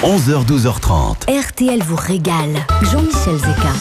11h, 12h30. RTL vous régale. Jean-Michel Zeka.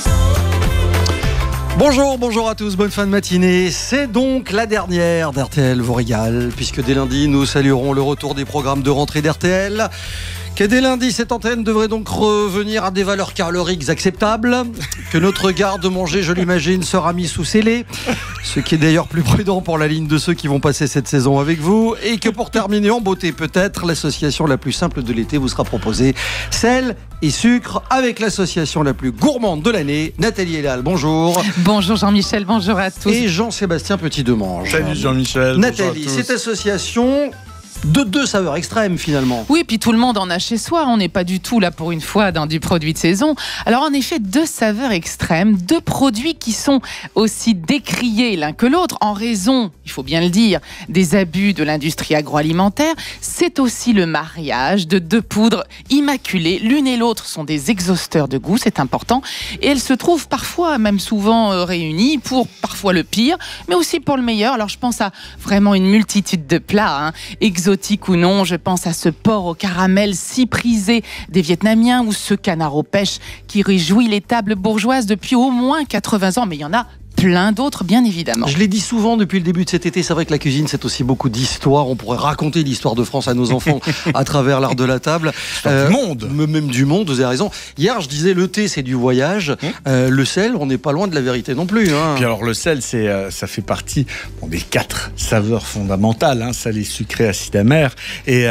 Bonjour à tous, bonne fin de matinée. C'est donc la dernière d'RTL vous régale, puisque dès lundi, nous saluerons le retour des programmes de rentrée d'RTL. Que dès lundi, cette antenne devrait donc revenir à des valeurs caloriques acceptables, que notre garde-manger, je l'imagine, sera mis sous scellé, ce qui est d'ailleurs plus prudent pour la ligne de ceux qui vont passer cette saison avec vous, et que pour terminer en beauté peut-être, l'association la plus simple de l'été vous sera proposée, sel et sucre, avec l'association la plus gourmande de l'année, Nathalie Elal, bonjour. Bonjour Jean-Michel, bonjour à tous. Et Jean-Sébastien Petit-Demange. Salut Jean-Michel. Nathalie, cette association de deux saveurs extrêmes finalement. Oui, puis tout le monde en a chez soi. On n'est pas du tout là pour une fois dans du produit de saison. Alors en effet, deux saveurs extrêmes, deux produits qui sont aussi décriés l'un que l'autre en raison, il faut bien le dire, des abus de l'industrie agroalimentaire. C'est aussi le mariage de deux poudres immaculées. L'une et l'autre sont des exhausteurs de goût, c'est important. Et elles se trouvent parfois, même souvent réunies pour parfois le pire, mais aussi pour le meilleur. Alors je pense à vraiment une multitude de plats, exotique ou non, je pense à ce porc au caramel si prisé des Vietnamiens ou ce canard aux pêches qui réjouit les tables bourgeoises depuis au moins 80 ans, mais il y en a plein d'autres, bien évidemment. Je l'ai dit souvent depuis le début de cet été, c'est vrai que la cuisine, c'est aussi beaucoup d'histoire. On pourrait raconter l'histoire de France à nos enfants à travers l'art de la table. Du monde. Même du monde, vous avez raison. Hier, je disais, le thé, c'est du voyage. Le sel, on n'est pas loin de la vérité non plus. Puis alors, le sel, ça fait partie des 4 saveurs fondamentales, salé, sucré, acide, amer. Et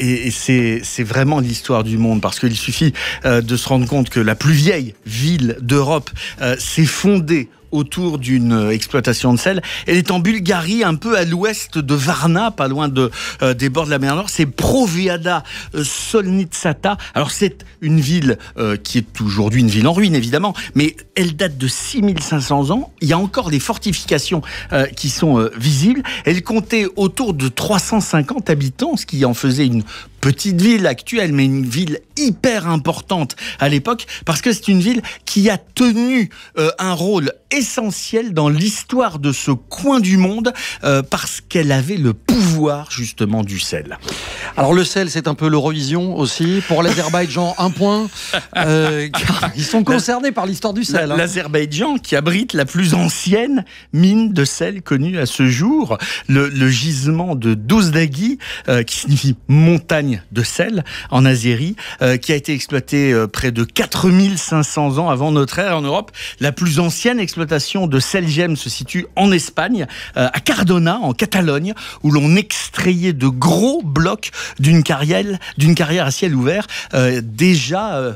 c'est vraiment l'histoire du monde, parce qu'il suffit de se rendre compte que la plus vieille ville d'Europe s'est fondée autour d'une exploitation de sel. Elle est en Bulgarie, un peu à l'ouest de Varna, pas loin des bords de la mer Nord. C'est Proviada Solnitsata. Alors c'est une ville qui est aujourd'hui une ville en ruine, évidemment, mais elle date de 6500 ans. Il y a encore des fortifications qui sont visibles. Elle comptait autour de 350 habitants, ce qui en faisait une petite ville actuelle, mais une ville hyper importante à l'époque, parce que c'est une ville qui a tenu un rôle essentiel dans l'histoire de ce coin du monde, parce qu'elle avait le pouvoir justement du sel. Alors le sel, c'est un peu l'Eurovision aussi. Pour l'Azerbaïdjan, un point. Car ils sont concernés par l'histoire du sel. L'Azerbaïdjan qui abrite la plus ancienne mine de sel connue à ce jour, le gisement de Dozdaghi, qui signifie montagne de sel en azéri, qui a été exploité près de 4500 ans avant notre ère en Europe. La plus ancienne exploitation de sel-gemme se situe en Espagne, à Cardona, en Catalogne, où l'on extrayait de gros blocs d'une carrière à ciel ouvert, déjà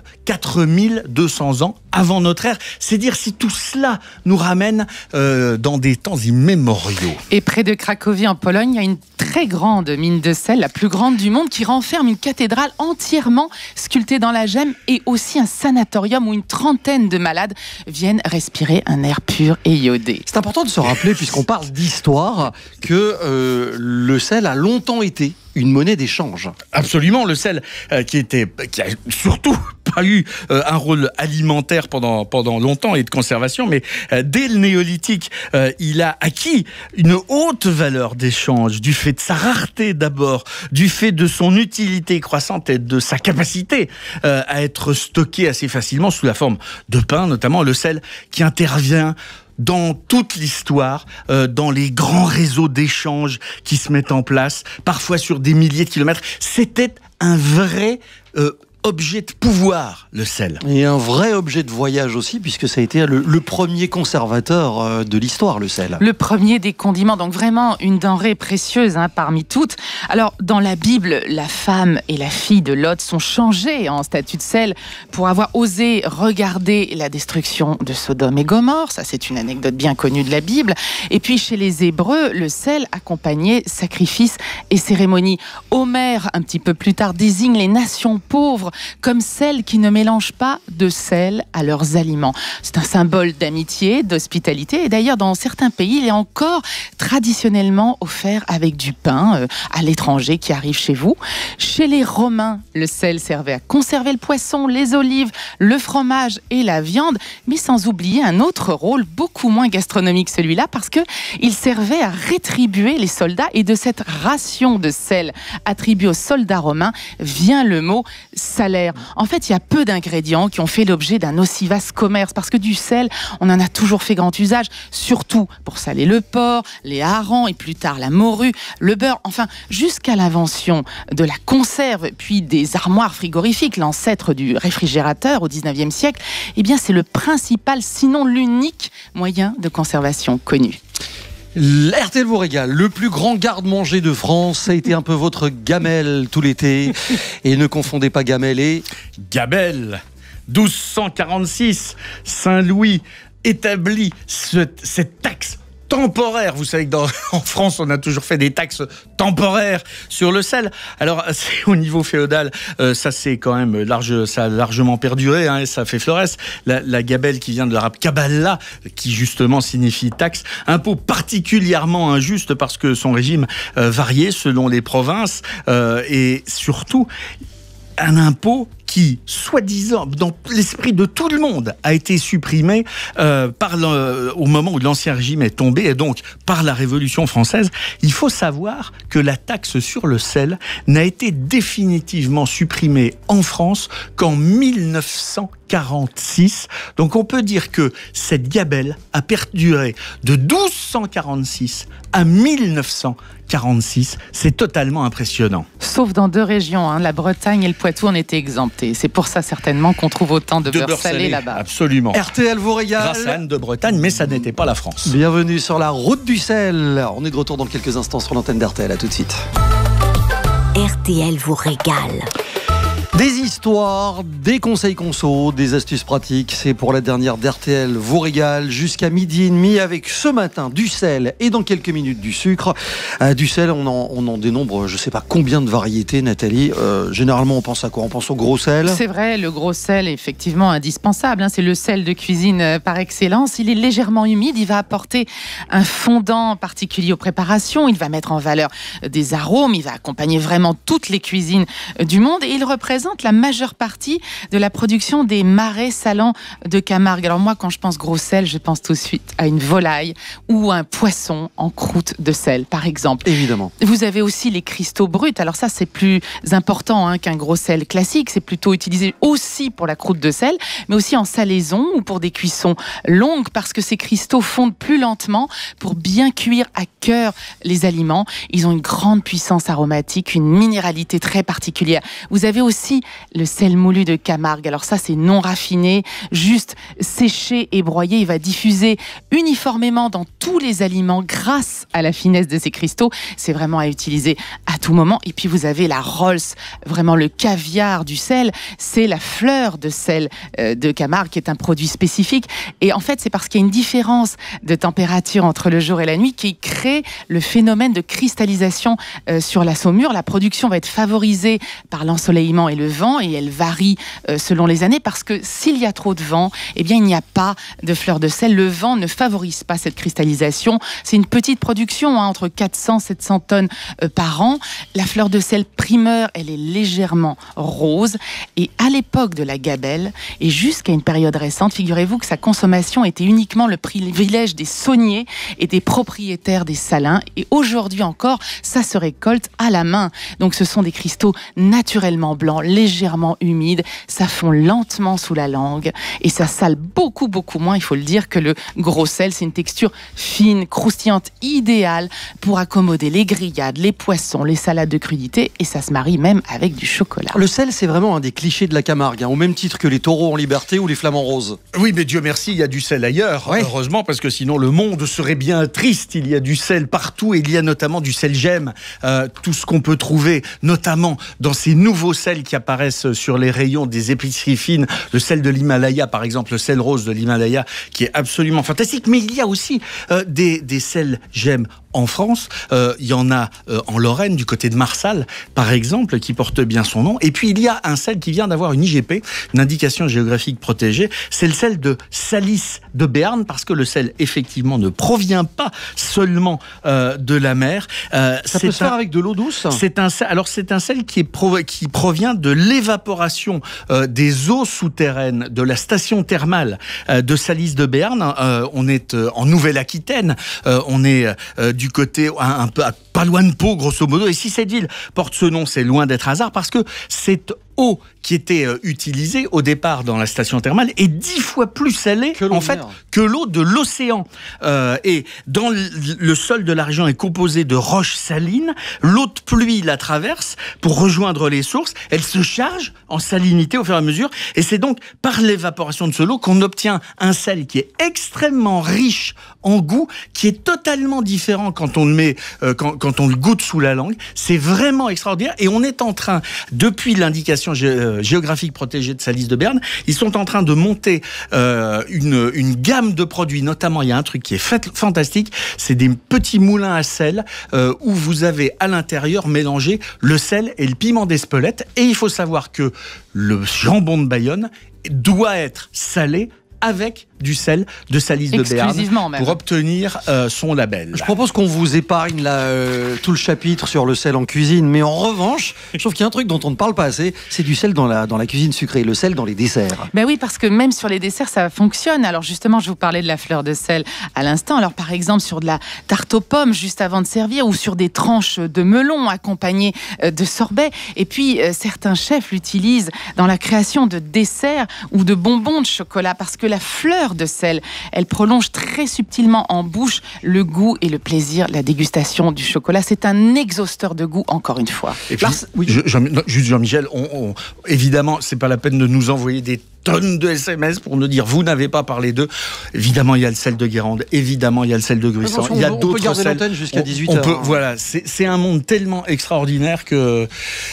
4200 ans avant notre ère. C'est dire si tout cela nous ramène dans des temps immémoriaux. Et près de Cracovie, en Pologne, il y a une très grande mine de sel, la plus grande du monde, qui renferme une cathédrale entièrement sculptée dans la gemme et aussi un sanatorium où une trentaine de malades viennent respirer un air pur et iodé. C'est important de se rappeler, puisqu'on parle d'histoire, que le sel a longtemps été une monnaie d'échange. Absolument, le sel qui a surtout pas eu un rôle alimentaire pendant longtemps et de conservation, mais dès le néolithique, il a acquis une haute valeur d'échange du fait de sa rareté d'abord, du fait de son utilité croissante et de sa capacité à être stocké assez facilement sous la forme de pain, notamment le sel qui intervient dans toute l'histoire, dans les grands réseaux d'échanges qui se mettent en place, parfois sur des milliers de kilomètres. C'était un vrai objet de pouvoir, le sel. Et un vrai objet de voyage aussi, puisque ça a été le premier conservateur de l'histoire, le sel. Le premier des condiments, donc vraiment une denrée précieuse parmi toutes. Alors, dans la Bible, la femme et la fille de Lot sont changées en statut de sel pour avoir osé regarder la destruction de Sodome et Gomorrhe. Ça, c'est une anecdote bien connue de la Bible. Et puis, chez les Hébreux, le sel accompagnait sacrifices et cérémonies. Homère, un petit peu plus tard, désigne les nations pauvres comme celles qui ne mélangent pas de sel à leurs aliments. C'est un symbole d'amitié, d'hospitalité, et d'ailleurs dans certains pays, il est encore traditionnellement offert avec du pain à l'étranger qui arrive chez vous. Chez les Romains, le sel servait à conserver le poisson, les olives, le fromage et la viande, mais sans oublier un autre rôle beaucoup moins gastronomique, celui-là, parce qu'il servait à rétribuer les soldats, et de cette ration de sel attribuée aux soldats romains vient le mot salaire. En fait, il y a peu d'ingrédients qui ont fait l'objet d'un aussi vaste commerce, parce que du sel, on en a toujours fait grand usage, surtout pour saler le porc, les harengs et plus tard la morue, le beurre, enfin, jusqu'à l'invention de la conserve, puis des armoires frigorifiques, l'ancêtre du réfrigérateur au 19e siècle, eh bien, c'est le principal, sinon l'unique moyen de conservation connu. RTL vous régale, le plus grand garde-manger de France, ça a été un peu votre gamelle tout l'été. Et ne confondez pas gamelle et Gabelle. 1246, Saint-Louis établit cette taxe temporaire. Vous savez qu'en France, on a toujours fait des taxes temporaires sur le sel. Alors, c'est au niveau féodal, ça c'est quand même ça a largement perduré, et ça fait florès. La gabelle qui vient de l'arabe kabbalah, qui justement signifie taxe, impôt particulièrement injuste parce que son régime variait selon les provinces, et surtout un impôt qui, soi-disant, dans l'esprit de tout le monde, a été supprimé au moment où l'Ancien Régime est tombé, et donc par la Révolution française. Il faut savoir que la taxe sur le sel n'a été définitivement supprimée en France qu'en 1946. Donc on peut dire que cette gabelle a perduré de 1246 à 1946. C'est totalement impressionnant. Sauf dans 2 régions, la Bretagne et le Poitou en étaient exemptés. C'est pour ça certainement qu'on trouve autant de beurre salé là-bas. Absolument. RTL vous régale. Grâce à Anne de Bretagne, mais ça n'était pas la France. Bienvenue sur la route du sel. On est de retour dans quelques instants sur l'antenne d'RTL. À tout de suite. RTL vous régale. Des histoires, des conseils conso, des astuces pratiques. C'est pour la dernière d'RTL vous régale jusqu'à 12h30 avec ce matin du sel et dans quelques minutes du sucre. Du sel, on en dénombre, je ne sais pas combien de variétés, Nathalie. Généralement, on pense à quoi ? On pense au gros sel. C'est vrai, le gros sel est effectivement indispensable. C'est le sel de cuisine par excellence. Il est légèrement humide. Il va apporter un fondant particulier aux préparations. Il va mettre en valeur des arômes. Il va accompagner vraiment toutes les cuisines du monde. Et il représente la majeure partie de la production des marais salants de Camargue. Alors moi, quand je pense gros sel, je pense tout de suite à une volaille ou un poisson en croûte de sel, par exemple. Évidemment. Vous avez aussi les cristaux bruts. Alors ça, c'est plus important qu'un gros sel classique. C'est plutôt utilisé aussi pour la croûte de sel, mais aussi en salaison ou pour des cuissons longues, parce que ces cristaux fondent plus lentement pour bien cuire à cœur les aliments. Ils ont une grande puissance aromatique, une minéralité très particulière. Vous avez aussi le sel moulu de Camargue. Alors ça, c'est non raffiné, juste séché et broyé. Il va diffuser uniformément dans tous les aliments grâce à la finesse de ces cristaux. C'est vraiment à utiliser à tout moment. Et puis vous avez la Rolls, vraiment le caviar du sel. C'est la fleur de sel de Camargue qui est un produit spécifique. Et en fait, c'est parce qu'il y a une différence de température entre le jour et la nuit qui crée le phénomène de cristallisation sur la saumure. La production va être favorisée par l'ensoleillement et le vent, et elle varie selon les années, parce que s'il y a trop de vent, eh bien il n'y a pas de fleur de sel. Le vent ne favorise pas cette cristallisation. C'est une petite production, entre 400 et 700 tonnes par an. La fleur de sel primeur, elle est légèrement rose, et à l'époque de la gabelle et jusqu'à une période récente, figurez-vous que sa consommation était uniquement le privilège des sauniers et des propriétaires des salins, et aujourd'hui encore, ça se récolte à la main. Donc ce sont des cristaux naturellement blancs, légèrement humides, ça fond lentement sous la langue et ça sale beaucoup moins, il faut le dire, que le gros sel. C'est une texture fine, croustillante, idéale pour accommoder les grillades, les poissons, les salades de crudités, et ça se marie même avec du chocolat. Le sel, c'est vraiment un des clichés de la Camargue, au même titre que les taureaux en liberté ou les flamants roses. Oui, mais Dieu merci, il y a du sel ailleurs, heureusement, parce que sinon le monde serait bien triste. Il y a du sel partout, et il y a notamment du sel gemme, tout ce qu'on peut trouver, notamment dans ces nouveaux sels qui apparaissent sur les rayons des épiceries fines, le sel de l'Himalaya par exemple, le sel rose de l'Himalaya qui est absolument fantastique, mais il y a aussi des sels gemmes en France. Il y en a en Lorraine, du côté de Marsal par exemple, qui porte bien son nom, et puis il y a un sel qui vient d'avoir une IGP, une indication géographique protégée, c'est le sel de Salis de Béarn, parce que le sel effectivement ne provient pas seulement de la mer. Ça peut se faire avec de l'eau douce ? C'est un sel qui provient de l'évaporation des eaux souterraines de la station thermale de Salis de Béarn. On est en Nouvelle-Aquitaine, on est du côté un peu pas loin de Pau grosso modo, et si cette ville porte ce nom, c'est loin d'être hasard, parce que c'est eau qui était utilisée au départ dans la station thermale est 10 fois plus salée que l'eau de l'océan. Et dans le sol de la région est composé de roches salines. L'eau de pluie la traverse pour rejoindre les sources. Elle se charge en salinité au fur et à mesure. Et c'est donc par l'évaporation de ce lot qu'on obtient un sel qui est extrêmement riche en goût, qui est totalement différent quand on le met, quand on le goûte sous la langue. C'est vraiment extraordinaire. Et on est en train, depuis l'indication géographique protégée de Salis de Berne, ils sont en train de monter une gamme de produits. Notamment, il y a un truc qui est fantastique, c'est des petits moulins à sel où vous avez à l'intérieur mélangé le sel et le piment d'Espelette. Et il faut savoir que le jambon de Bayonne doit être salé avec du sel de Salis de Berne pour obtenir son label. Je propose qu'on vous épargne tout le chapitre sur le sel en cuisine, mais en revanche, je trouve qu'il y a un truc dont on ne parle pas assez, c'est du sel dans la cuisine sucrée, le sel dans les desserts. Ben oui, parce que même sur les desserts, ça fonctionne. Alors justement, je vous parlais de la fleur de sel à l'instant. Alors par exemple, sur de la tarte aux pommes juste avant de servir, ou sur des tranches de melon accompagnées de sorbet. Et puis, certains chefs l'utilisent dans la création de desserts ou de bonbons de chocolat, parce que la fleur de sel, elle prolonge très subtilement en bouche le goût et le plaisir, la dégustation du chocolat. C'est un exhausteur de goût, encore une fois. Et puis, juste Jean-Michel, évidemment, c'est pas la peine de nous envoyer des tonnes de SMS pour nous dire vous n'avez pas parlé d'eux. Évidemment, il y a le sel de Guérande, évidemment, il y a le sel de Gruissant, il y a d'autres sels. On peut garder l'antenne jusqu'à 18h. Voilà, c'est un monde tellement extraordinaire que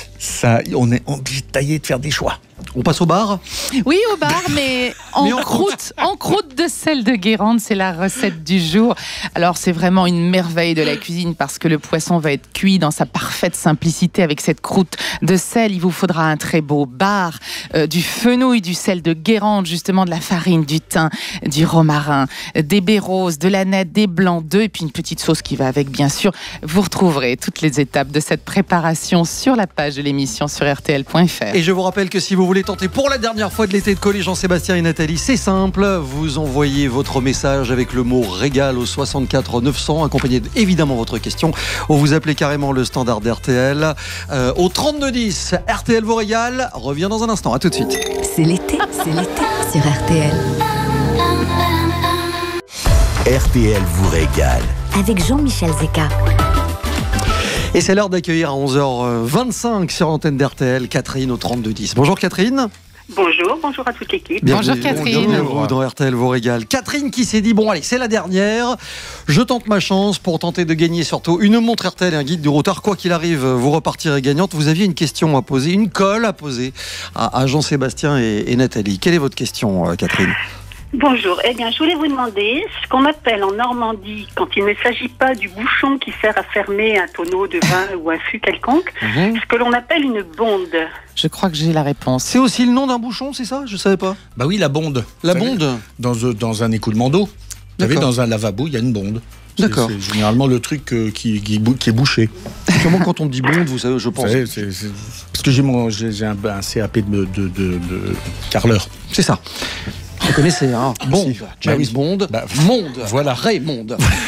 on est obligé de tailler, de faire des choix. On passe au bar ? Oui, au bar, mais en croûte de sel de Guérande, c'est la recette du jour. Alors, c'est vraiment une merveille de la cuisine parce que le poisson va être cuit dans sa parfaite simplicité avec cette croûte de sel. Il vous faudra un très beau bar, du fenouil, du sel de Guérande, justement de la farine, du thym, du romarin, des baies roses, de la nette, des blancs d'œufs et puis une petite sauce qui va avec, bien sûr. Vous retrouverez toutes les étapes de cette préparation sur la page de l'émission sur rtl.fr. Et je vous rappelle que si vous voulez tenter pour la dernière fois de l'été de coller Jean-Sébastien et Nathalie, c'est simple, vous envoyez votre message avec le mot régal au 64 900, accompagné évidemment votre question, ou vous appelez carrément le standard d'RTL au 32 10. RTL vous régale, revient dans un instant, à tout de suite. C'est l'été sur RTL. RTL vous régale. Avec Jean-Michel Zeka. Et c'est l'heure d'accueillir à 11h25 sur l'antenne d'RTL Catherine au 32 10. Bonjour Catherine. Bonjour à toute l'équipe. Bonjour Catherine. Bienvenue dans RTL vous régale. Catherine qui s'est dit, bon allez, c'est la dernière, je tente ma chance pour tenter de gagner surtout une montre RTL et un guide du routard. Quoi qu'il arrive, vous repartirez gagnante. Vous aviez une question à poser, une colle à poser à Jean-Sébastien et Nathalie. Quelle est votre question, Catherine ? Bonjour, je voulais vous demander ce qu'on appelle en Normandie, quand il ne s'agit pas du bouchon qui sert à fermer un tonneau de vin ou un fût quelconque, ce que l'on appelle une bonde. Je crois que j'ai la réponse. C'est aussi le nom d'un bouchon, c'est ça ? Je savais pas. Bah oui, la bonde. La bonde ? Dans un écoulement d'eau. Vous savez, dans un lavabo, il y a une bonde. D'accord. C'est généralement le truc qui est bouché. Comment quand on dit bonde, vous savez, je pense. Parce que j'ai un CAP de carreleur. C'est ça. Vous connaissez, hein ? Bond, James Bond, Monde, voilà. Raymond.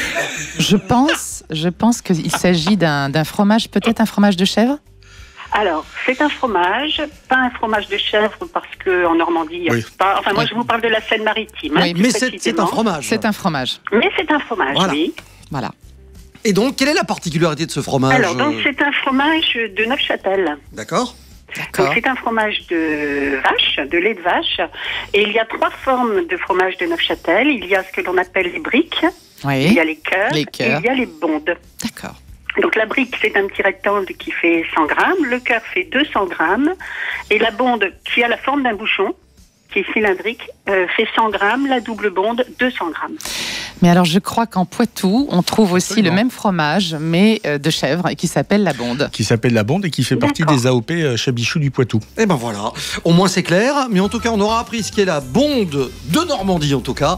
Je pense qu'il s'agit d'un fromage, peut-être un fromage de chèvre ? Alors, c'est un fromage, pas un fromage de chèvre parce qu'en Normandie, il n'y a pas... Enfin, moi, je vous parle de la Seine-Maritime. Oui, mais c'est un fromage. C'est un fromage. Mais c'est un fromage, voilà. Oui. Voilà. Et donc, quelle est la particularité de ce fromage ? Alors, donc, c'est un fromage de Neufchâtel. D'accord. Donc, c'est un fromage de vache, de lait de vache. Et il y a 3 formes de fromage de Neufchâtel. Il y a ce que l'on appelle les briques, oui. Il y a les cœurs, et il y a les bondes. D'accord. Donc la brique, c'est un petit rectangle qui fait 100 grammes, le cœur fait 200 grammes, et la bonde, qui a la forme d'un bouchon, qui est cylindrique, fait 100 grammes, la double bonde, 200 grammes. Mais alors, je crois qu'en Poitou, on trouve aussi le même fromage, mais de chèvre, et qui s'appelle la bonde. Qui s'appelle la bonde et qui fait partie des AOP Chabichou du Poitou. Et ben voilà, au moins c'est clair, mais en tout cas, on aura appris ce qu'est la bonde de Normandie, en tout cas.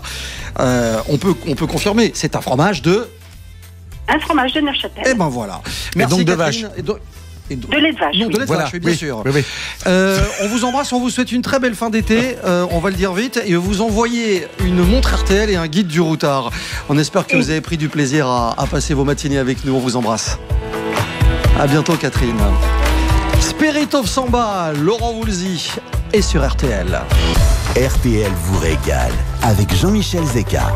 On peut confirmer, c'est un fromage de... Un fromage de Neufchâtel. Et ben voilà. Merci, et donc de vache. De lait de vache. Non, de lait de vache, oui, bien sûr. Oui. On vous embrasse, on vous souhaite une très belle fin d'été. On va le dire vite. Et vous envoyez une montre RTL et un guide du routard. On espère que vous avez pris du plaisir à passer vos matinées avec nous. On vous embrasse. À bientôt, Catherine. Spirit of Samba, Laurent Voulzy est sur RTL. RTL vous régale avec Jean-Michel Zeka.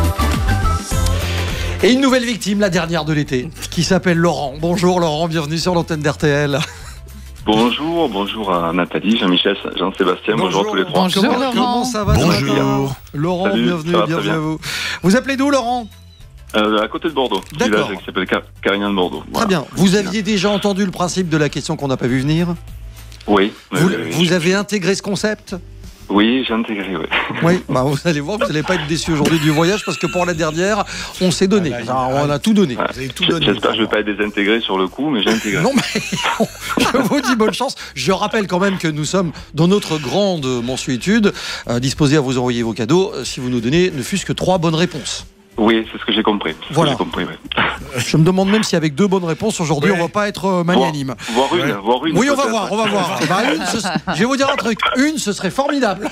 Et une nouvelle victime, la dernière de l'été, qui s'appelle Laurent. Bonjour Laurent, bienvenue sur l'antenne d'RTL. Bonjour à Nathalie, Jean-Michel, Jean-Sébastien, bonjour tous les trois. Bonjour Laurent. Comment ça va ce matin Laurent, Salut, bienvenue ça va très bien. à vous. Vous appelez d'où Laurent? À côté de Bordeaux, D'accord. village qui s'appelle Carignan de Bordeaux. Très bien. Vous aviez déjà entendu le principe de la question qu'on n'a pas vu venir? Oui. Vous avez intégré ce concept? Oui, j'ai intégré, oui. Oui, bah vous allez voir, vous n'allez pas être déçus aujourd'hui du voyage parce que pour la dernière, on s'est donné. On a tout donné. Ouais. J'espère que je ne vais pas être désintégré sur le coup, mais j'ai intégré. Non, mais je vous dis bonne chance. Je rappelle quand même que nous sommes dans notre grande mensuétude, disposés à vous envoyer vos cadeaux si vous nous donnez ne fût-ce que 3 bonnes réponses. Oui, c'est ce que j'ai compris. Voilà. Oui. Je me demande même si avec 2 bonnes réponses aujourd'hui, on va pas être magnanime. Voir une. Oui, on va peut-être. voir. Bah, je vais vous dire un truc. Une, ce serait formidable.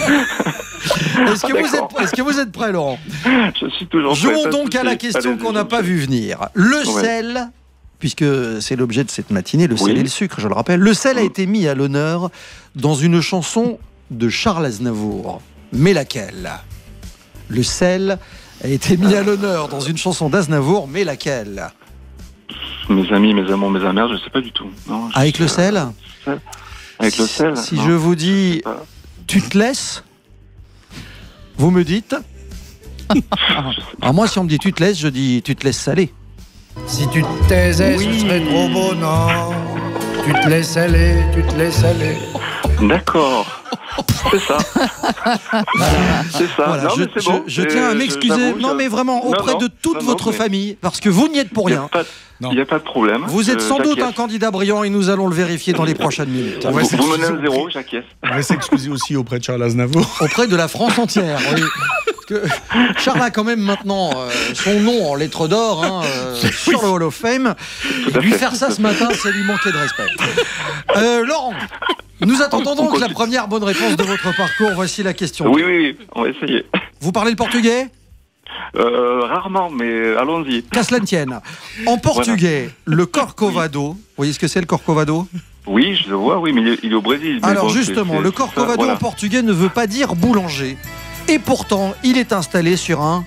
Est-ce que vous êtes prêt, Laurent? Je suis toujours prêt. Jouons donc à la question qu'on n'a pas vu venir. Le Ouais. sel, puisque c'est l'objet de cette matinée, le sel Oui. et le sucre, je le rappelle. Le sel a été mis à l'honneur dans une chanson de Charles Aznavour. Mais laquelle? Le sel a été mis à l'honneur dans une chanson d'Aznavour, mais laquelle? Mes amis, mes amours, mes amères, je ne sais pas du tout. Non, Avec le sel? Avec le sel. Si non. je vous dis tu te laisses, vous me dites. Alors moi, si on me dit tu te laisses, je dis tu te laisses saler. Si tu te taisais, ce serait trop beau, non. Tu te laisses aller, tu te laisses aller. D'accord. C'est ça. C'est ça. Voilà, non, mais c'est bon. je tiens à m'excuser, j'avoue, mais vraiment auprès de toute votre mais famille, parce que vous n'y êtes pour Il rien. n'y a pas de problème. Vous êtes sans doute un J'acquiesce. candidat brillant et nous allons le vérifier dans les prochaines minutes. On va Vous menez s'excuser un zéro, j'acquiesce. On va s'excuser aussi auprès de Charles Aznavour. Auprès de la France entière. Oui. Parce que Charles a quand même maintenant son nom en lettres d'or sur le Hall of Fame. à Lui fait. faire ça ce matin, c'est lui manquer de respect. Laurent, nous attendons donc la continue. première bonne réponse de votre parcours. Voici la question. Oui, on va essayer. Vous parlez le portugais? Rarement, mais allons-y. Qu'à cela ne tienne. En portugais, le corcovado, vous voyez ce que c'est le corcovado? Oui, je le vois, oui, mais il est au Brésil. Mais Alors bon, justement, c'est le ça, corcovado voilà. en portugais ne veut pas dire boulanger. Et pourtant, il est installé sur un...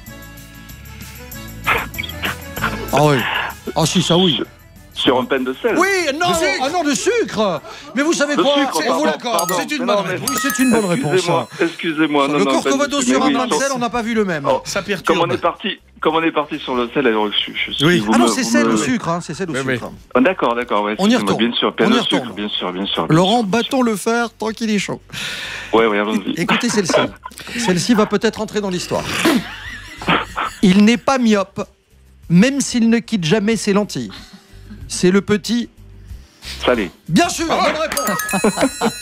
Ah oui. Ah si, ça oui. Sur un pain de sel. Oui, non, de sucre. Mais vous savez De quoi? sucre, On vous pardon, l'accorde. pardon. C'est une Mais bonne non, mais- réponse. Oui, c'est une bonne réponse. Excusez-moi. Le corcovado sur un pain de sel, on n'a pas vu le même. Oh, Ça Comme perturbe. on est parti sur le sel, alors je Oui. vous Ah non, me- c'est vous sel me- au sucre, hein, c'est sel au Oui, sucre. Ah, d'accord, ouais. On y excusez-moi, retourne. Bien sûr, On y pain de retourne. sucre, bien sûr. Laurent, battons le fer tant qu'il est chaud. Ouais, allons-y. Écoutez celle-ci. Celle-ci va peut-être entrer dans l'histoire. Il n'est pas myope, même s'il ne quitte jamais ses lentilles. C'est le petit... Salé. Bien sûr, bonne réponse.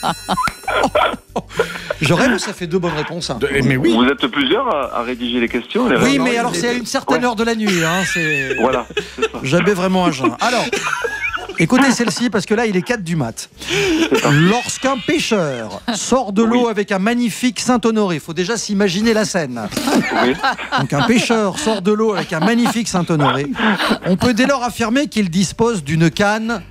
Je rêve, ça fait 2 bonnes réponses. Hein. Mais oui. Vous êtes plusieurs à rédiger les questions. les Oui, réponses. mais alors c'est à une certaine heure de la nuit. Hein, c'est... Voilà, c'est ça. J'avais vraiment un jeun. Alors, écoutez celle-ci, parce que là, il est 4 du mat. Lorsqu'un pêcheur sort de l'eau avec un magnifique Saint-Honoré, il faut déjà s'imaginer la scène. Oui. Donc un pêcheur sort de l'eau avec un magnifique Saint-Honoré. On peut dès lors affirmer qu'il dispose d'une canne.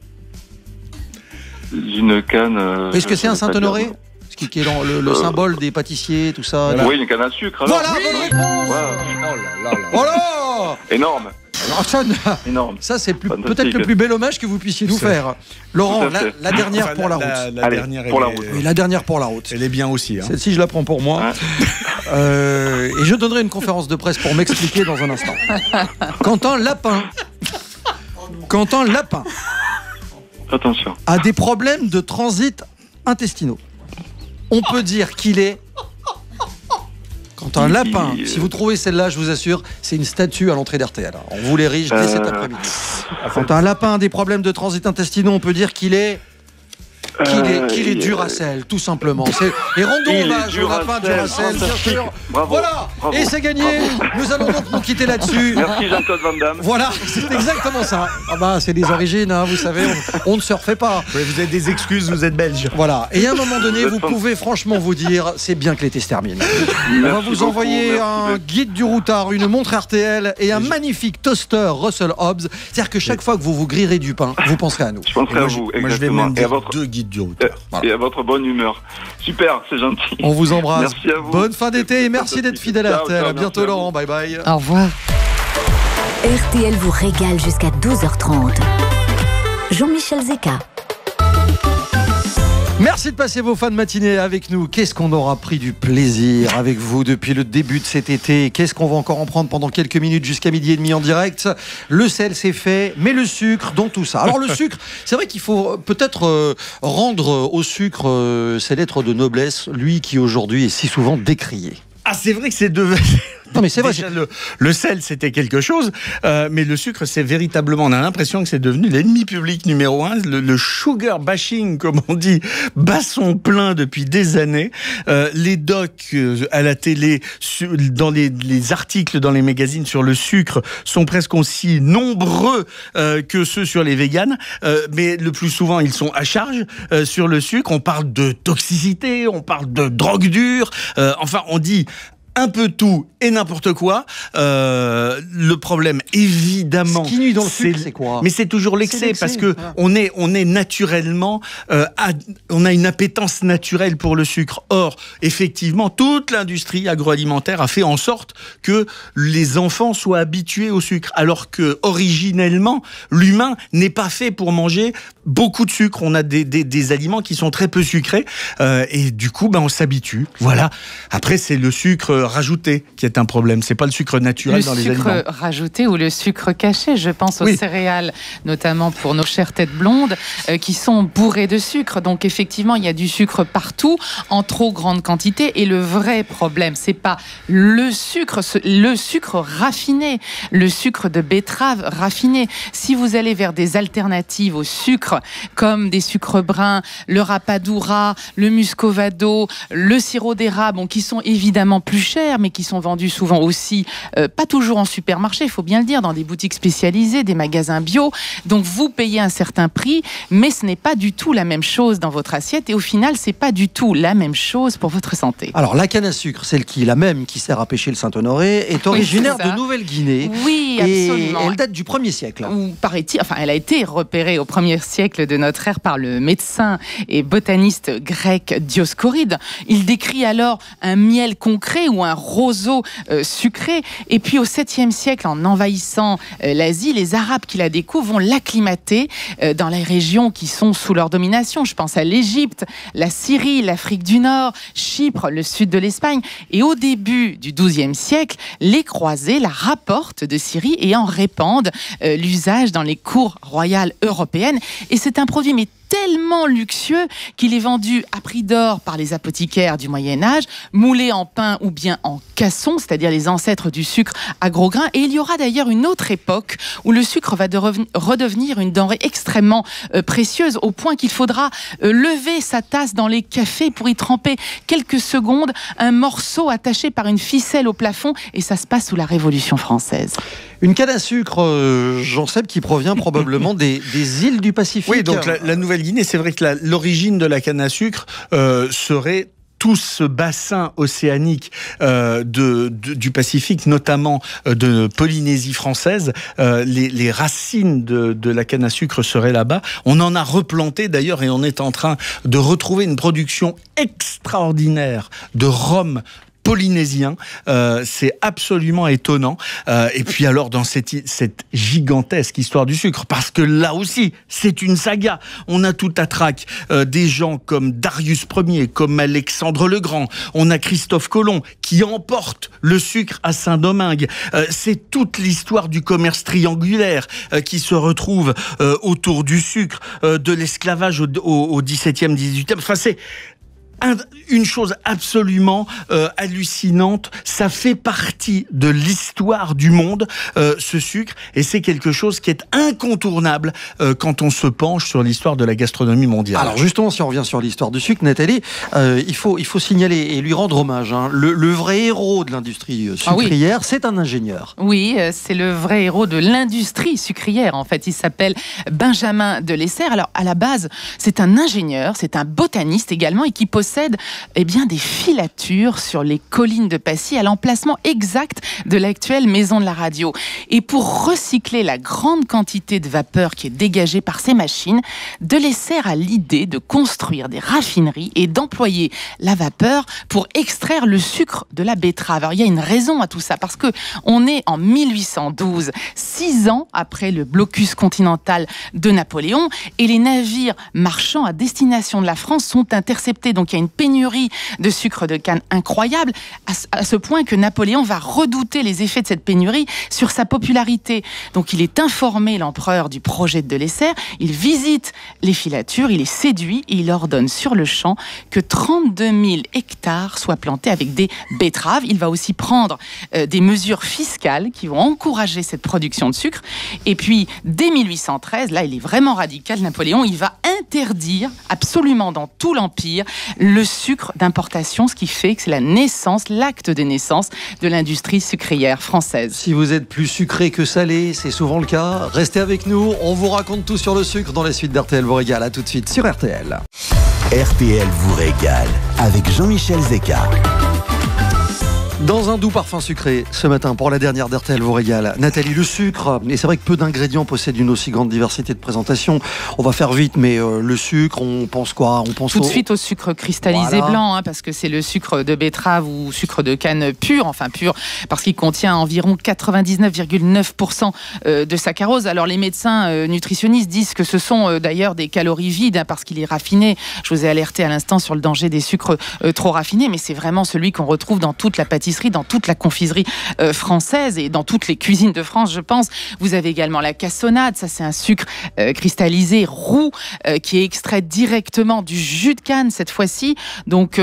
Une canne. Est-ce que c'est un je sais pas Saint-Honoré? dire. Ce qui est le symbole des pâtissiers, tout ça. Oui, une canne à sucre. Alors. Voilà, bonne réponse. Voilà. Voilà. Énorme. Alors, Énorme. ça, c'est Fantastique. peut-être le plus bel hommage que vous puissiez nous faire. Laurent, Tout à fait. la dernière Enfin, pour la route. La Allez, dernière, pour la elle est- route. Oui, la dernière pour la route. Elle est bien aussi. Hein. Celle-ci, je la prends pour moi. Ouais. Et je donnerai une conférence de presse pour m'expliquer dans un instant. Quand un lapin Attention. a des problèmes de transit intestinaux, on peut dire qu'il est... Quand un lapin, si vous trouvez celle-là, je vous assure, c'est une statue à l'entrée d'RTL. On vous l'érige dès cet après-midi. Quand un lapin a des problèmes de transit intestinaux, on peut dire qu'il est... qu'il est Duracell, tout simplement. Et rendons hommage au lapin Duracell, bien sûr. Bravo, voilà, bravo, et c'est gagné. Nous allons donc nous quitter là-dessus. Merci Jean-Claude Van Damme. Voilà, c'est exactement ça. Ah bah, c'est des origines, hein, vous savez, on ne se refait pas. Oui, vous avez des excuses, vous êtes belge. Voilà, et à un moment donné, vous pouvez franchement vous dire, c'est bien que l'été se termine. On va vous envoyer un guide du routard, une montre RTL et un magnifique toaster Russell Hobbs. C'est-à-dire que chaque fois que vous vous grillerez du pain, vous penserez à nous. Je penserai à vous, Moi, je vais exactement. même dire 2 guides du routard. Et à votre bonne humeur. Super, c'est gentil. On vous embrasse. Merci à vous. Bonne fin d'été et merci d'être fidèle à RTL. À bientôt Laurent, bye bye. Au revoir. RTL vous régale jusqu'à 12h30. Jean-Michel Zeka. Merci de passer vos fins de matinée avec nous. Qu'est-ce qu'on aura pris du plaisir avec vous depuis le début de cet été? Qu'est-ce qu'on va encore en prendre pendant quelques minutes jusqu'à 12h30 en direct? Le sel, c'est fait, mais le sucre, dans tout ça. Alors le sucre, c'est vrai qu'il faut peut-être rendre au sucre ses lettres de noblesse, lui qui aujourd'hui est si souvent décrié. Ah, c'est vrai que c'est de... Non mais c'est vrai. Déjà, le sel, c'était quelque chose, mais le sucre, c'est véritablement, on a l'impression que c'est devenu l'ennemi public numéro 1. Le sugar bashing, comme on dit, bat son plein depuis des années. Les docs à la télé, dans les articles dans les magazines sur le sucre sont presque aussi nombreux que ceux sur les véganes, mais le plus souvent, ils sont à charge sur le sucre. On parle de toxicité, on parle de drogue dure, enfin, on dit un peu tout et n'importe quoi. Le problème, évidemment, ce qui nuit dans le sucre, c'est quoi? Mais c'est toujours l'excès, parce que voilà. on est naturellement, on a une appétence naturelle pour le sucre. Or, effectivement, toute l'industrie agroalimentaire a fait en sorte que les enfants soient habitués au sucre, alors que originellement, l'humain n'est pas fait pour manger beaucoup de sucre. On a des aliments qui sont très peu sucrés, et du coup, on s'habitue. Voilà. Après, c'est le sucre rajouté qui est un problème. C'est pas le sucre naturel dans les aliments. Le sucre rajouté ou le sucre caché. Je pense aux céréales, notamment pour nos chères têtes blondes, qui sont bourrées de sucre. Donc effectivement, il y a du sucre partout, en trop grande quantité. Et le vrai problème, c'est pas le sucre raffiné, le sucre de betterave raffiné. Si vous allez vers des alternatives au sucre, comme des sucres bruns, le rapadura, le muscovado, le sirop d'érable, qui sont évidemment plus chers, mais qui sont vendus souvent aussi, pas toujours en supermarché, il faut bien le dire, dans des boutiques spécialisées, des magasins bio. Donc vous payez un certain prix, mais ce n'est pas du tout la même chose dans votre assiette, et au final, c'est pas du tout la même chose pour votre santé. Alors la canne à sucre, la même qui sert à pêcher le Saint-Honoré, est originaire de Nouvelle-Guinée. Oui, absolument. Et elle date du 1er siècle. Ou paraît-il, elle a été repérée au 1er siècle de notre ère par le médecin et botaniste grec Dioscoride. Il décrit alors un miel concret ou un roseau sucré. Et puis au 7e siècle, en envahissant l'Asie, les Arabes qui la découvrent vont l'acclimater dans les régions qui sont sous leur domination. Je pense à l'Égypte, la Syrie, l'Afrique du Nord, Chypre, le sud de l'Espagne. Et au début du XIIe siècle, les croisés la rapportent de Syrie et en répandent l'usage dans les cours royales européennes. Et c'est un produit tellement luxueux qu'il est vendu à prix d'or par les apothicaires du Moyen-Âge, moulé en pain ou bien en casson, c'est-à-dire les ancêtres du sucre à gros grains. Et il y aura d'ailleurs une autre époque où le sucre va redevenir une denrée extrêmement précieuse, au point qu'il faudra lever sa tasse dans les cafés pour y tremper quelques secondes un morceau attaché par une ficelle au plafond, et ça se passe sous la Révolution française. Une canne à sucre, Jean-Seb, qui provient probablement des îles du Pacifique. Oui, donc la Nouvelle-Guinée, c'est vrai que l'origine de la canne à sucre serait tout ce bassin océanique du Pacifique, notamment de Polynésie française. Les racines de la canne à sucre seraient là-bas. On en a replanté d'ailleurs, et on est en train de retrouver une production extraordinaire de rhum polynésien, c'est absolument étonnant. Et puis alors dans cette gigantesque histoire du sucre, parce que là aussi c'est une saga. On a tout à trac des gens comme Darius Ier, comme Alexandre le Grand. On a Christophe Colomb qui emporte le sucre à Saint-Domingue. C'est toute l'histoire du commerce triangulaire qui se retrouve autour du sucre, de l'esclavage au XVIIe, XVIIIe. Enfin, une chose absolument hallucinante. Ça fait partie de l'histoire du monde, ce sucre, et c'est quelque chose qui est incontournable quand on se penche sur l'histoire de la gastronomie mondiale. Alors justement, si on revient sur l'histoire du sucre, Nathalie, il faut signaler et lui rendre hommage. Hein. Le vrai héros de l'industrie sucrière, c'est un ingénieur. Oui, c'est le vrai héros de l'industrie sucrière. En fait, il s'appelle Benjamin de Lesser. Alors à la base, c'est un ingénieur, c'est un botaniste également, et qui possède des filatures sur les collines de Passy, à l'emplacement exact de l'actuelle maison de la radio. Et pour recycler la grande quantité de vapeur qui est dégagée par ces machines, de Lesser a l'idée de construire des raffineries et d'employer la vapeur pour extraire le sucre de la betterave. Alors il y a une raison à tout ça, parce que on est en 1812, 6 ans après le blocus continental de Napoléon, et les navires marchands à destination de la France sont interceptés. Donc il y a une pénurie de sucre de canne incroyable, à ce point que Napoléon va redouter les effets de cette pénurie sur sa popularité. Donc il est informé, l'empereur, du projet de Lesser, il visite les filatures, il est séduit et il ordonne sur le champ que 32 000 hectares soient plantés avec des betteraves. Il va aussi prendre des mesures fiscales qui vont encourager cette production de sucre. Et puis, dès 1813, là, il est vraiment radical, Napoléon, il va interdire absolument dans tout l'Empire le sucre d'importation, ce qui fait que c'est la naissance, l'acte de naissance de l'industrie sucrière française. Si vous êtes plus sucré que salé, c'est souvent le cas. Restez avec nous, on vous raconte tout sur le sucre dans les suites d'RTL vous régale. À tout de suite sur RTL. RTL vous régale avec Jean-Michel Zeka. Dans un doux parfum sucré, ce matin, pour la dernière d'RTL vous régale, Nathalie, le sucre, et c'est vrai que peu d'ingrédients possèdent une aussi grande diversité de présentation. On va faire vite, mais le sucre, on pense quoi? On pense tout de suite au sucre cristallisé blanc, parce que c'est le sucre de betterave ou sucre de canne pur, parce qu'il contient environ 99,9% de saccharose. Alors les médecins nutritionnistes disent que ce sont d'ailleurs des calories vides, parce qu'il est raffiné. Je vous ai alerté à l'instant sur le danger des sucres trop raffinés, mais c'est vraiment celui qu'on retrouve dans toute la pâtisserie, dans toute la confiserie française et dans toutes les cuisines de France, je pense. Vous avez également la cassonade, ça c'est un sucre cristallisé roux qui est extrait directement du jus de canne cette fois-ci, donc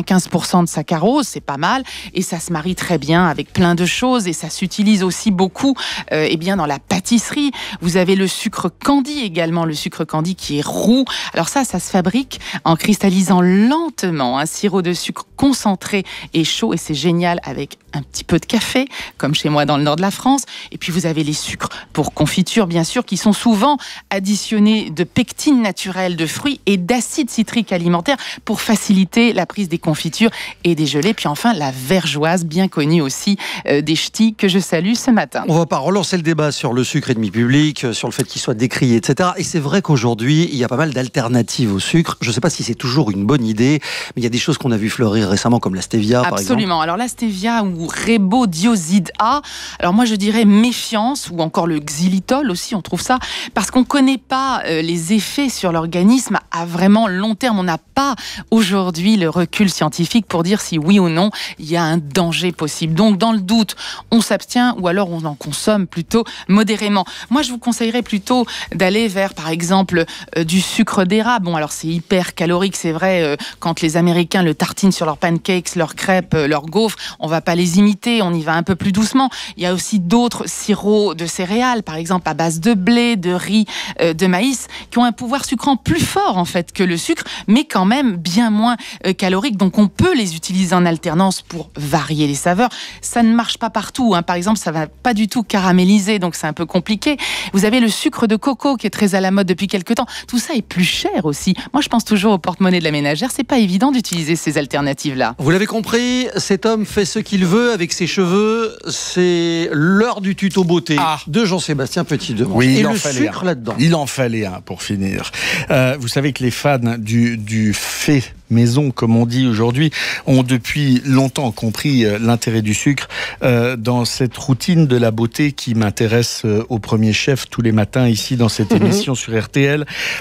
95% de saccharose, c'est pas mal, et ça se marie très bien avec plein de choses, et ça s'utilise aussi beaucoup dans la pâtisserie. Vous avez le sucre candi également, le sucre candi qui est roux. Alors ça se fabrique en cristallisant lentement un sirop de sucre concentré et chaud, et c'est génial avec un petit peu de café, comme chez moi dans le nord de la France. Et puis vous avez les sucres pour confiture, bien sûr, qui sont souvent additionnés de pectine naturelle de fruits et d'acide citrique alimentaire pour faciliter la prise des confitures et des gelées. Puis enfin, la vergeoise, bien connue aussi des ch'tis, que je salue ce matin. On va pas relancer le débat sur le sucre ennemi public, sur le fait qu'il soit décrié, etc. Et c'est vrai qu'aujourd'hui, il y a pas mal d'alternatives au sucre. Je ne sais pas si c'est toujours une bonne idée, mais il y a des choses qu'on a vu fleurir récemment, comme la stevia, par exemple. Absolument. Alors la stevia ou ribodioside A, alors moi je dirais méfiance, ou encore le xylitol aussi, on trouve ça, parce qu'on ne connaît pas les effets sur l'organisme à vraiment long terme. On n'a pas aujourd'hui le recul scientifique pour dire si oui ou non il y a un danger possible. Donc dans le doute, on s'abstient, ou alors on en consomme plutôt modérément. Moi je vous conseillerais plutôt d'aller vers, par exemple, du sucre d'érable. Bon, alors c'est hyper calorique, c'est vrai, quand les Américains le tartinent sur leurs pancakes, leurs crêpes, leurs gaufres, on va pas les imiter, on y va un peu plus doucement. Il y a aussi d'autres sirops de céréales, par exemple à base de blé, de riz, de maïs, qui ont un pouvoir sucrant plus fort en fait que le sucre, mais quand même bien moins calorique. Donc on peut les utiliser en alternance pour varier les saveurs. Ça ne marche pas partout, Par exemple, ça va pas du tout caraméliser, donc c'est un peu compliqué. Vous avez le sucre de coco qui est très à la mode depuis quelques temps. Tout ça est plus cher aussi. Moi, je pense toujours au porte-monnaie de la ménagère. C'est pas évident d'utiliser ces alternatives-là. Vous l'avez compris, cet homme fait ce qu'il veut avec ses cheveux. C'est l'heure du tuto beauté de Jean-Sébastien Petit-Demange. Oui, et le sucre là-dedans. Il en fallait un pour finir. Vous savez que les fans du fait maison, comme on dit aujourd'hui, ont depuis longtemps compris l'intérêt du sucre dans cette routine de la beauté qui m'intéresse au premier chef tous les matins ici dans cette émission sur RTL.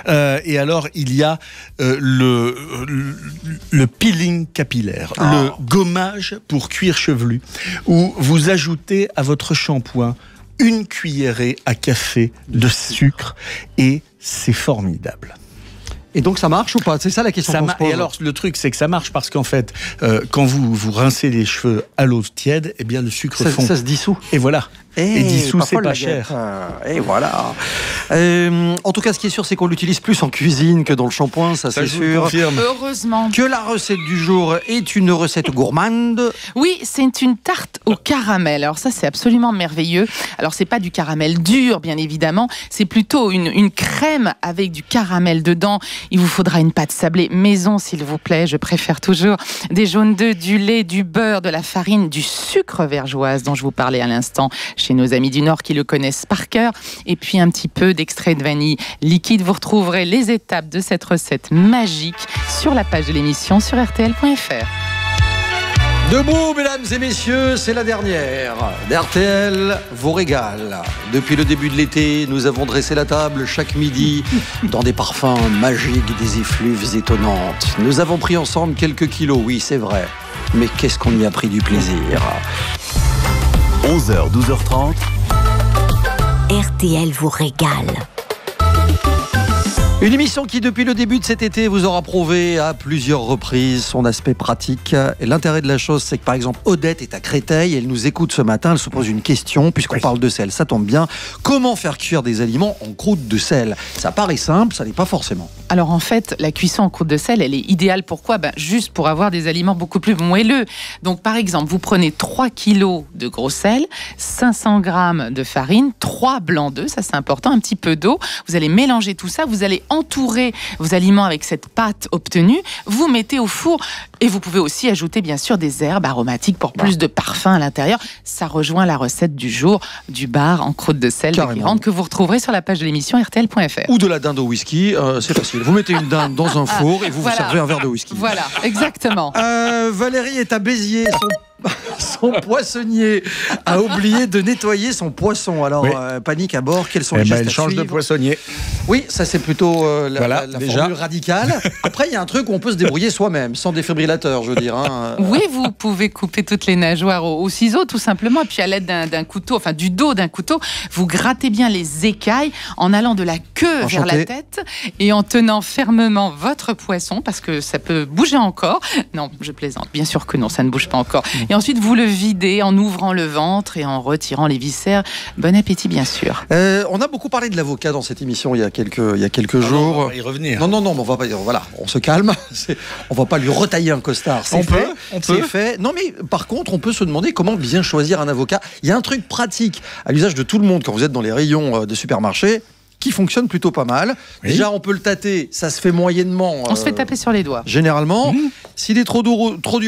Et alors, il y a le peeling capillaire, le gommage pour cuir chevelu, où vous ajoutez à votre shampoing une cuillerée à café de sucre, et c'est formidable. Et donc ça marche ou pas? C'est ça la question qu'on se pose. Et alors le truc, c'est que ça marche parce qu'en fait, quand vous rincez les cheveux à l'eau tiède, eh bien le sucre fond. Ça se dissout. Et voilà. Et dissous, c'est pas cher. Et voilà. En tout cas, ce qui est sûr, c'est qu'on l'utilise plus en cuisine que dans le shampoing, ça c'est sûr. Confirme. Heureusement. Que la recette du jour est une recette gourmande. Oui, c'est une tarte au caramel. Alors ça, c'est absolument merveilleux. Alors c'est pas du caramel dur, bien évidemment. C'est plutôt une crème avec du caramel dedans. Il vous faudra une pâte sablée maison, s'il vous plaît. Je préfère toujours des jaunes d'œufs, du lait, du beurre, de la farine, du sucre vergeoise dont je vous parlais à l'instant chez nos amis du Nord qui le connaissent par cœur. Et puis un petit peu d'extrait de vanille liquide. Vous retrouverez les étapes de cette recette magique sur la page de l'émission sur rtl.fr. Debout, mesdames et messieurs, c'est la dernière. RTL vous régale. Depuis le début de l'été, nous avons dressé la table chaque midi dans des parfums magiques, des effluves étonnantes. Nous avons pris ensemble quelques kilos, oui, c'est vrai. Mais qu'est-ce qu'on y a pris du plaisir. 11h, 12h30. RTL vous régale. Une émission qui, depuis le début de cet été, vous aura prouvé à plusieurs reprises son aspect pratique. Et l'intérêt de la chose, c'est que, par exemple, Odette est à Créteil, elle nous écoute ce matin, elle se pose une question, puisqu'on parle de sel, ça tombe bien. Comment faire cuire des aliments en croûte de sel? Ça paraît simple, ça n'est pas forcément. Alors en fait, la cuisson en croûte de sel, elle est idéale. Pourquoi ? Juste pour avoir des aliments beaucoup plus moelleux. Donc par exemple, vous prenez 3 kilos de gros sel, 500 grammes de farine, 3 blancs d'œufs, ça c'est important, un petit peu d'eau. Vous allez mélanger tout ça, vous allez entourer vos aliments avec cette pâte obtenue, vous mettez au four et vous pouvez aussi ajouter bien sûr des herbes aromatiques pour plus de parfum à l'intérieur. Ça rejoint la recette du jour du bar en croûte de sel de Guérande que vous retrouverez sur la page de l'émission rtl.fr. Ou de la dinde au whisky, c'est facile. Vous mettez une dinde dans un four et vous vous servez un verre de whisky. Voilà, exactement. Valérie est à Béziers. Son poissonnier a oublié de nettoyer son poisson. Alors, oui. Panique à bord, quels sont les gestes à change suivre? de poissonnier. Oui, ça c'est plutôt la formule radicale. Après, il y a un truc où on peut se débrouiller soi-même, sans défibrillateur, je veux dire. Oui, vous pouvez couper toutes les nageoires au ciseau, tout simplement. Et puis à l'aide d'un couteau, enfin du dos d'un couteau, vous grattez bien les écailles en allant de la queue vers la tête et en tenant fermement votre poisson, parce que ça peut bouger encore. Non, je plaisante. Bien sûr que non, ça ne bouge pas encore. Et ensuite, vous le videz en ouvrant le ventre et en retirant les viscères. Bon appétit, bien sûr. On a beaucoup parlé de l'avocat dans cette émission il y a quelques jours. On va y revenir. Non, mais on va pas. Voilà, on se calme. On va pas lui retailler un costard. C'est fait. Non, mais par contre, on peut se demander comment bien choisir un avocat. Il y a un truc pratique à l'usage de tout le monde quand vous êtes dans les rayons de supermarché, qui fonctionne plôt pas mal. Oui. Déjà, on peut le tâter, ça se fait moyennement. On se fait taper sur les doigts. Généralement. S'il est trop dur,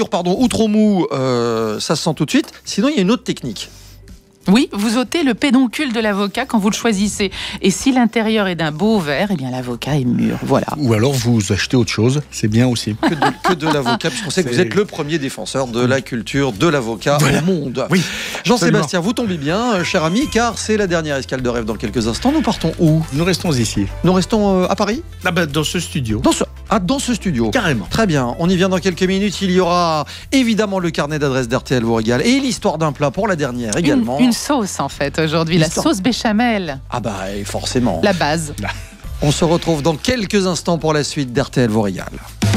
ou trop mou, ça se sent tout de suite. Sinon, il y a une autre technique. Oui, vous ôtez le pédoncule de l'avocat quand vous le choisissez. Et si l'intérieur est d'un beau vert, eh bien l'avocat est mûr. Voilà. Ou alors vous achetez autre chose, c'est bien aussi. Que de l'avocat, puisqu'on sait que vous êtes le premier défenseur de la culture de l'avocat au monde. Oui. Jean-Sébastien, vous tombez bien, cher ami, car c'est la dernière escale de rêve dans quelques instants. Nous partons où? Nous restons ici. Nous restons à Paris? Dans ce studio. Dans ce studio. Carrément. Très bien. On y vient dans quelques minutes. Il y aura évidemment le carnet d'adresse d'RTL vous régale et l'histoire d'un plat pour la dernière également. Une sauce en fait aujourd'hui, la sauce béchamel. Ah bah forcément. La base. On se retrouve dans quelques instants pour la suite d'RTL vous régale.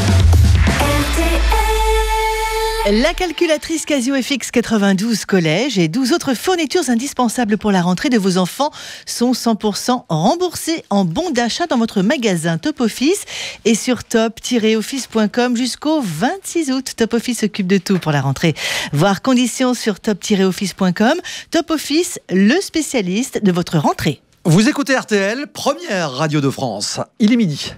La calculatrice Casio FX 92 collège et 12 autres fournitures indispensables pour la rentrée de vos enfants sont 100% remboursées en bon d'achat dans votre magasin Top Office et sur top-office.com jusqu'au 26 août. Top Office s'occupe de tout pour la rentrée. Voir conditions sur top-office.com. Top Office, le spécialiste de votre rentrée. Vous écoutez RTL, première radio de France. Il est midi.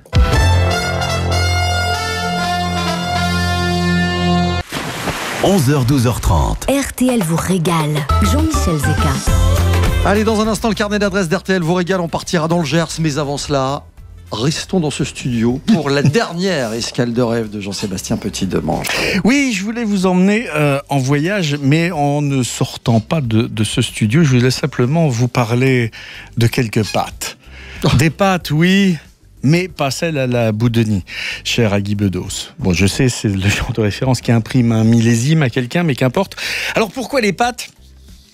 – 11h, 12h30. RTL vous régale. Jean-Michel Zeka. Allez, dans un instant, le carnet d'adresse d'RTL vous régale. On partira dans le Gers, mais avant cela, restons dans ce studio pour la dernière escale de rêve de Jean-Sébastien Petit-Demange. Oui, je voulais vous emmener en voyage, mais en ne sortant pas de ce studio. Je voulais simplement vous parler de quelques pâtes. Des pâtes, oui, mais pas celle à la Boudenie, cher Agui Bedos. Bon, je sais, c'est le genre de référence qui imprime un millésime à quelqu'un, mais qu'importe. Alors, pourquoi les pâtes ?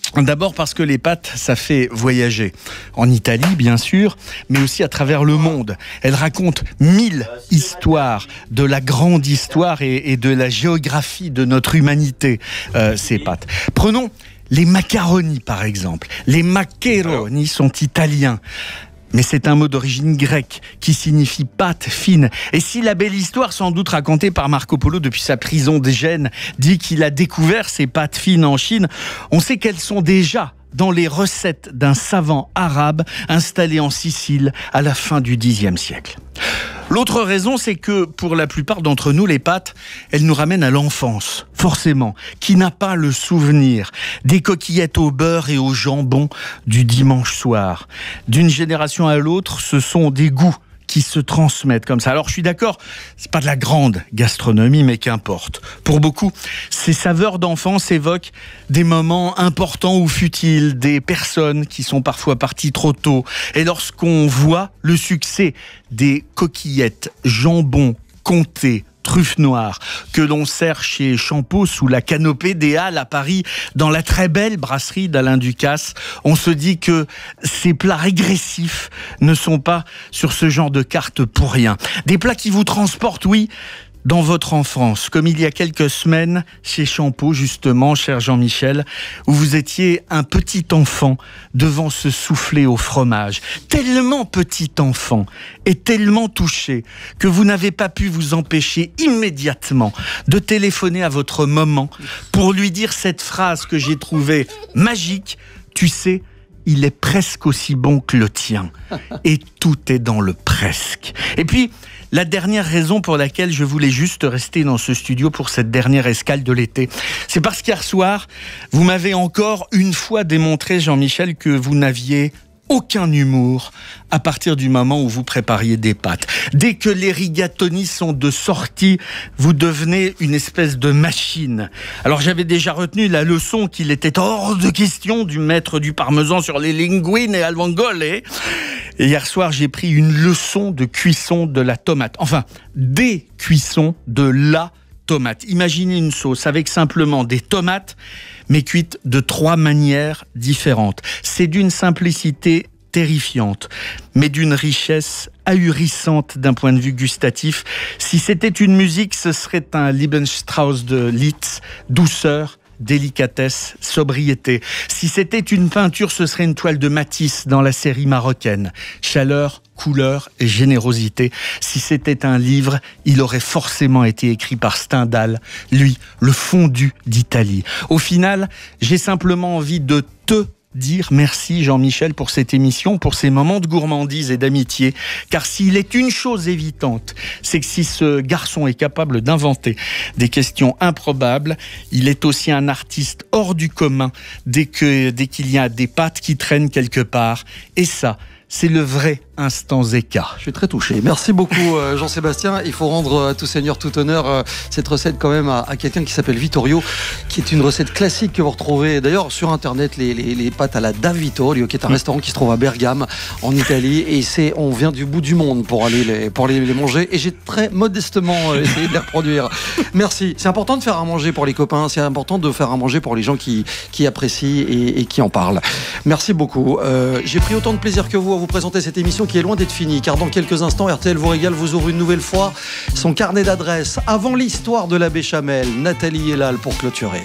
D'abord parce que les pâtes, ça fait voyager. En Italie, bien sûr, mais aussi à travers le monde. Elles racontent 1000 histoires, de la grande histoire et de la géographie de notre humanité, ces pâtes. Prenons les macaronis, par exemple. Les maccheroni sont italiens. Mais c'est un mot d'origine grecque qui signifie pâte fine. Et si la belle histoire, sans doute racontée par Marco Polo depuis sa prison des Gênes, dit qu'il a découvert ces pâtes fines en Chine, on sait qu'elles sont déjà dans les recettes d'un savant arabe installé en Sicile à la fin du Xe siècle. L'autre raison, c'est que pour la plupart d'entre nous, les pâtes, elles nous ramènent à l'enfance, forcément. Qui n'a pas le souvenir des coquillettes au beurre et au jambon du dimanche soir? D'une génération à l'autre, ce sont des goûts qui se transmettent comme ça. Alors je suis d'accord, c'est pas de la grande gastronomie, mais qu'importe. Pour beaucoup, ces saveurs d'enfance évoquent des moments importants ou futiles, des personnes qui sont parfois parties trop tôt. Et lorsqu'on voit le succès des coquillettes, jambon, comté, truffes noires, que l'on sert chez Champeau sous la canopée des Halles à Paris, dans la très belle brasserie d'Alain Ducasse, on se dit que ces plats régressifs ne sont pas sur ce genre de carte pour rien. Des plats qui vous transportent, oui, dans votre enfance, comme il y a quelques semaines chez Champeau, justement, cher Jean-Michel, où vous étiez un petit enfant devant ce soufflé au fromage. Tellement petit enfant et tellement touché que vous n'avez pas pu vous empêcher immédiatement de téléphoner à votre maman pour lui dire cette phrase que j'ai trouvée magique. Tu sais, il est presque aussi bon que le tien. Et tout est dans le presque. Et puis, la dernière raison pour laquelle je voulais juste rester dans ce studio pour cette dernière escale de l'été, c'est parce qu'hier soir, vous m'avez encore une fois démontré, Jean-Michel, que vous n'aviez aucun humour à partir du moment où vous prépariez des pâtes. Dès que les rigatoni sont de sortie, vous devenez une espèce de machine. Alors j'avais déjà retenu la leçon qu'il était hors de question du maître du parmesan sur les linguines et al vongole. Et hier soir, j'ai pris une leçon de cuisson de la tomate. Enfin, des cuissons de la tomate. Imaginez une sauce avec simplement des tomates, mais cuites de 3 manières différentes. C'est d'une simplicité terrifiante, mais d'une richesse ahurissante d'un point de vue gustatif. Si c'était une musique, ce serait un Liebenstrauss de Liszt, douceur, délicatesse, sobriété. Si c'était une peinture, ce serait une toile de Matisse dans la série marocaine. Chaleur, couleur et générosité. Si c'était un livre, il aurait forcément été écrit par Stendhal, lui, le fondu d'Italie. Au final, j'ai simplement envie de te dire merci Jean-Michel pour cette émission, pour ces moments de gourmandise et d'amitié, car s'il est une chose évidente, c'est que si ce garçon est capable d'inventer des questions improbables, il est aussi un artiste hors du commun dès qu'il y a des pâtes qui traînent quelque part, et ça, c'est le vrai instant Zeka. Je suis très touché. Merci beaucoup Jean-Sébastien. Il faut rendre à tout seigneur tout honneur cette recette quand même à quelqu'un qui s'appelle Vittorio, qui est une recette classique que vous retrouvez d'ailleurs sur internet, les pâtes à la Da Vittorio, qui est un restaurant qui se trouve à Bergame en Italie, et on vient du bout du monde pour aller les manger, et j'ai très modestement essayé de les reproduire. Merci. C'est important de faire à manger pour les copains, c'est important de faire à manger pour les gens qui apprécient et qui en parlent. Merci beaucoup. J'ai pris autant de plaisir que vous à vous présenter cette émission qui est loin d'être finie, car dans quelques instants, RTL vous régale vous ouvre une nouvelle fois son carnet d'adresses. Avant l'histoire de la béchamel, Nathalie est là pour clôturer.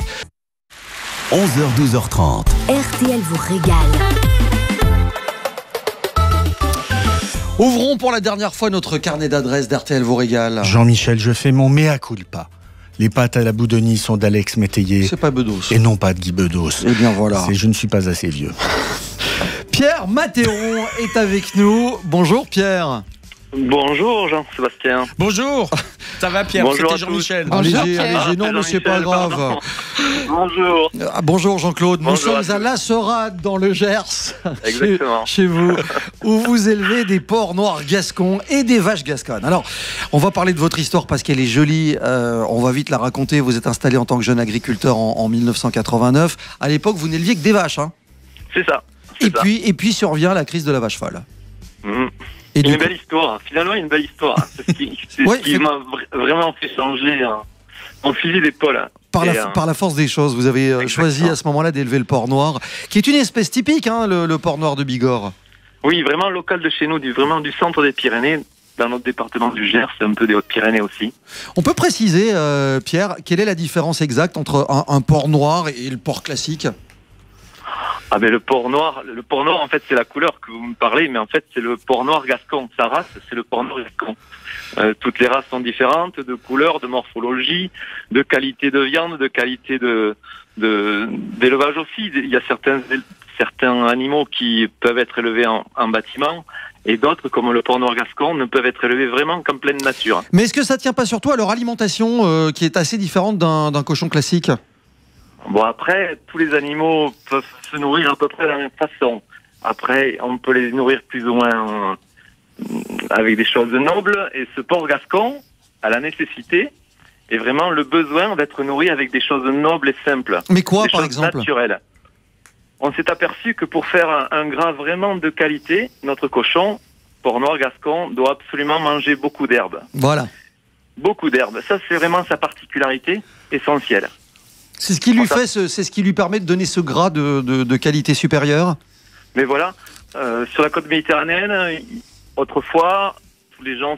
11h, 12h30. RTL vous régale. Ouvrons pour la dernière fois notre carnet d'adresses d'RTL vous régale. Jean-Michel, je fais mon mea culpa. Les pâtes à la Boudoni sont d'Alex Métayer. C'est pas Bedos. Et non pas de Guy Bedos. Eh bien voilà. Je ne suis pas assez vieux. Pierre Mathéron est avec nous. Bonjour Pierre. Bonjour Jean-Sébastien. Bonjour. Ça va Pierre? Bonjour. C'était Jean-Michel. Allez-y, non mais c'est pas grave. Bonjour. Bonjour Jean-Claude. Nous Bonjour sommes à La Sorade dans le Gers. Exactement. Chez vous, où vous élevez des porcs noirs gascons et des vaches gasconnes. Alors, on va parler de votre histoire parce qu'elle est jolie. On va vite la raconter. Vous êtes installé en tant que jeune agriculteur en 1989. À l'époque, vous n'éleviez que des vaches. Hein. C'est ça. Et puis survient la crise de la vache folle. Mmh. Et une belle histoire. Finalement, une belle histoire. C'est ce qui m'a vraiment fait changer mon fusil d'épaule. Par la force des choses, vous avez choisi à ce moment-là d'élever le porc noir, qui est une espèce typique, hein, le porc noir de Bigorre. Oui, vraiment local de chez nous, vraiment du centre des Pyrénées, dans notre département du Gers, un peu des Hautes-Pyrénées aussi. On peut préciser, Pierre, quelle est la différence exacte entre un porc noir et le porc classique ? Ah ben le porc noir en fait c'est la couleur que vous me parlez, mais en fait c'est le porc noir gascon. Sa race c'est le porc noir gascon. Toutes les races sont différentes, de couleur, de morphologie, de qualité de viande, de qualité d'élevage aussi. Il y a certains animaux qui peuvent être élevés en bâtiment et d'autres, comme le porc noir gascon, ne peuvent être élevés vraiment qu'en pleine nature. Mais est-ce que ça tient pas surtout à leur alimentation qui est assez différente d'un cochon classique ? Bon, après, tous les animaux peuvent se nourrir à peu près de la même façon. Après, on peut les nourrir plus ou moins avec des choses nobles. Et ce porc gascon a la nécessité et vraiment le besoin d'être nourri avec des choses nobles et simples. Mais quoi, des par choses exemple ? Naturelles. On s'est aperçu que pour faire un gras vraiment de qualité, notre cochon, porc noir gascon, doit absolument manger beaucoup d'herbes. Voilà. Beaucoup d'herbes. Ça, c'est vraiment sa particularité essentielle. C'est ce qui lui c'est ce qui lui permet de donner ce gras de qualité supérieure. Mais voilà, sur la côte méditerranéenne, autrefois, tous les gens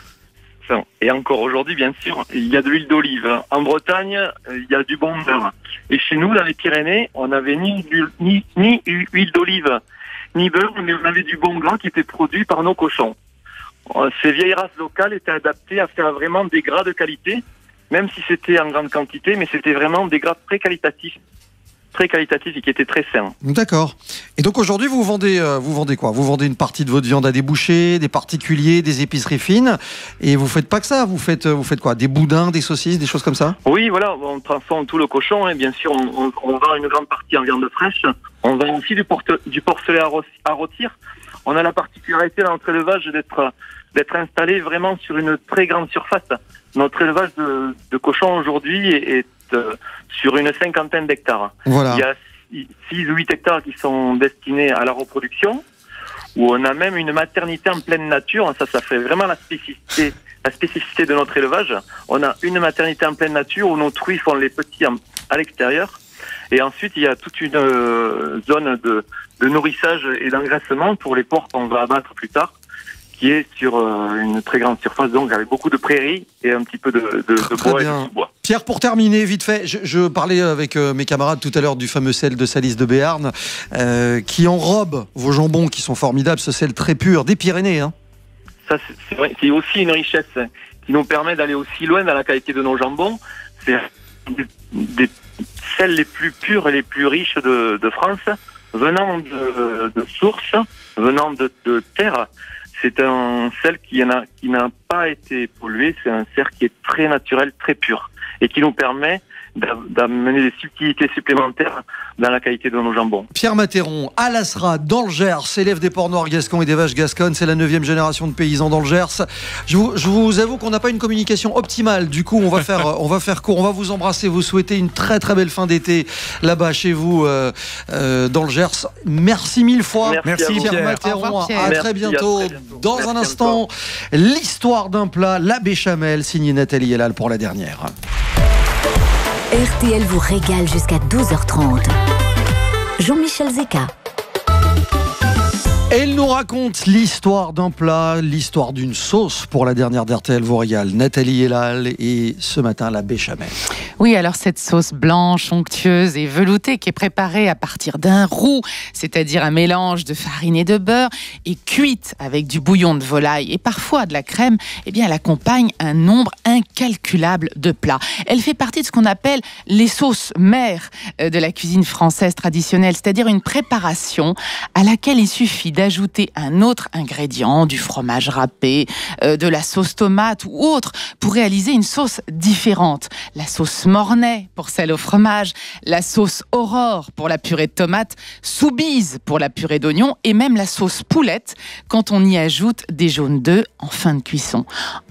et encore aujourd'hui, bien sûr, il y a de l'huile d'olive. En Bretagne, il y a du bon beurre. Et chez nous, dans les Pyrénées, on n'avait ni huile d'olive, ni beurre, mais on avait du bon gras qui était produit par nos cochons. Ces vieilles races locales étaient adaptées à faire vraiment des gras de qualité, même si c'était en grande quantité, mais c'était vraiment des gras très qualitatifs et qui étaient très sains. D'accord. Et donc aujourd'hui, vous vendez quoi ? Vous vendez une partie de votre viande à des bouchers, des particuliers, des épiceries fines, et vous faites pas que ça. Vous faites quoi ? Des boudins, des saucisses, des choses comme ça ? Oui, voilà. On transforme tout le cochon, et bien sûr, on vend une grande partie en viande fraîche. On vend aussi du porcelet à rôtir. On a la particularité dans notre élevage d'être installé vraiment sur une très grande surface. Notre élevage de cochons aujourd'hui est sur une 50aine d'hectares. Voilà. Il y a 6 ou 8 hectares qui sont destinés à la reproduction, où on a même une maternité en pleine nature. Ça fait vraiment la spécificité de notre élevage. On a une maternité en pleine nature où nos truies font les petits à l'extérieur. Et ensuite, il y a toute une zone de nourrissage et d'engraissement pour les porcs qu'on va abattre plus tard, qui est sur une très grande surface, donc avec beaucoup de prairies et un petit peu de bois et de sous-bois. Pierre, pour terminer, vite fait, je parlais avec mes camarades tout à l'heure du fameux sel de Salis de Béarn, qui enrobe vos jambons qui sont formidables, ce sel très pur, des Pyrénées. Hein. Ça, c'est vrai, c'est aussi une richesse qui nous permet d'aller aussi loin dans la qualité de nos jambons. C'est des sels les plus purs et les plus riches de France, venant de sources, venant de terre. C'est un sel qui n'a pas été pollué, c'est un sel qui est très naturel, très pur, et qui nous permet d'amener des subtilités supplémentaires dans la qualité de nos jambons. Pierre Mathéron, à Lasra, dans le Gers, élève des porcs noirs gascons et des vaches gasconnes, c'est la 9e génération de paysans dans le Gers. Je vous avoue qu'on n'a pas une communication optimale, du coup on va faire court, on va vous embrasser, vous souhaiter une très très belle fin d'été là-bas chez vous dans le Gers. Merci mille fois. Merci Pierre Mathéron, à très bientôt. Dans un instant, l'histoire d'un plat, la béchamel, signée Nathalie Elal pour la dernière. RTL vous régale jusqu'à 12h30. Jean-Michel Zeka. Elle nous raconte l'histoire d'un plat, l'histoire d'une sauce pour la dernière d'RTL vous régale. Nathalie Elal et ce matin la béchamel. Oui, alors cette sauce blanche, onctueuse et veloutée qui est préparée à partir d'un roux, c'est-à-dire un mélange de farine et de beurre, et cuite avec du bouillon de volaille et parfois de la crème, eh bien elle accompagne un nombre incalculable de plats. Elle fait partie de ce qu'on appelle les sauces mères de la cuisine française traditionnelle, c'est-à-dire une préparation à laquelle il suffit d'ajouter un autre ingrédient, du fromage râpé, de la sauce tomate ou autre, pour réaliser une sauce différente. La sauce Mornay pour celle au fromage, la sauce Aurore pour la purée de tomates, Soubise pour la purée d'oignons et même la sauce Poulette quand on y ajoute des jaunes d'œufs en fin de cuisson.